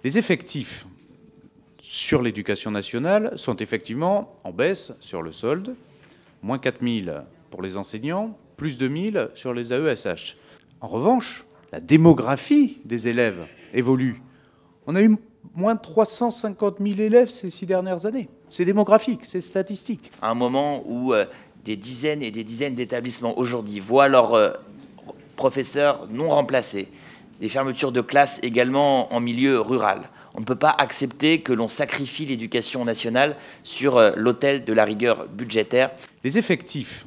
Les effectifs sur l'éducation nationale sont effectivement en baisse sur le solde, moins 4 000 pour les enseignants, plus 2 000 sur les AESH. En revanche, la démographie des élèves évolue. On a eu moins de 350 000 élèves ces 6 dernières années. C'est démographique, c'est statistique. À un moment où des dizaines et des dizaines d'établissements aujourd'hui voient leurs professeurs non remplacés, des fermetures de classes également en milieu rural. On ne peut pas accepter que l'on sacrifie l'éducation nationale sur l'autel de la rigueur budgétaire. Les effectifs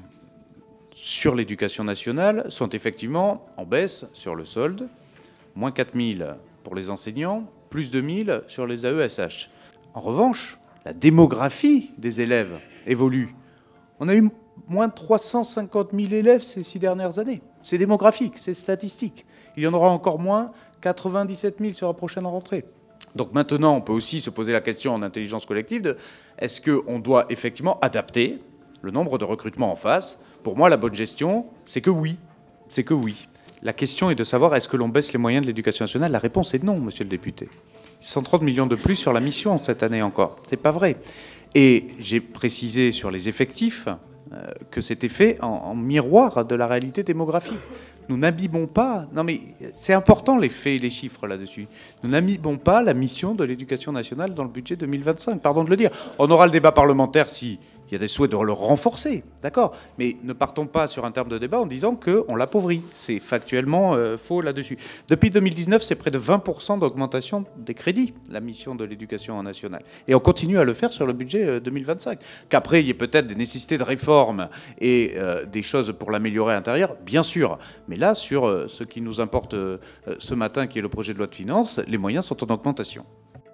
sur l'éducation nationale sont effectivement en baisse sur le solde, moins 4 000 pour les enseignants, plus 2 000 sur les AESH. En revanche, la démographie des élèves évolue. On a eu moins de 350 000 élèves ces 6 dernières années. C'est démographique, c'est statistique. Il y en aura encore moins, 97 000 sur la prochaine rentrée. Donc maintenant, on peut aussi se poser la question en intelligence collective de est-ce qu'on doit effectivement adapter le nombre de recrutements en face? Pour moi, la bonne gestion, c'est que oui. C'est que oui. La question est de savoir est-ce que l'on baisse les moyens de l'éducation nationale? La réponse est non, monsieur le député. 130 millions de plus sur la mission cette année encore. C'est pas vrai. Et j'ai précisé sur les effectifs que c'était fait en miroir de la réalité démographique. Nous n'abîmons pas, non mais c'est important les faits et les chiffres là-dessus, nous n'abîmons pas la mission de l'éducation nationale dans le budget 2025, pardon de le dire. On aura le débat parlementaire si il y a des souhaits de le renforcer, d'accord, mais ne partons pas sur un terme de débat en disant qu'on l'appauvrit. C'est factuellement faux là-dessus. Depuis 2019, c'est près de 20% d'augmentation des crédits, la mission de l'éducation nationale. Et on continue à le faire sur le budget 2025. Qu'après, il y ait peut-être des nécessités de réforme et des choses pour l'améliorer à l'intérieur, bien sûr. Mais là, sur ce qui nous importe ce matin, qui est le projet de loi de finances, les moyens sont en augmentation.